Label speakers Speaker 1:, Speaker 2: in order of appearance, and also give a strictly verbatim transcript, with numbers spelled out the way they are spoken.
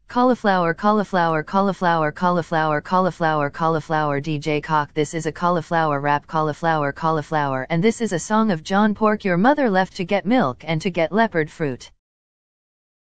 Speaker 1: Cauliflower cauliflower cauliflower cauliflower cauliflower cauliflower D J Cock. This is a cauliflower rap. Cauliflower cauliflower, and this is a song of John Pork. Your mother left to get milk and to get leopard fruit.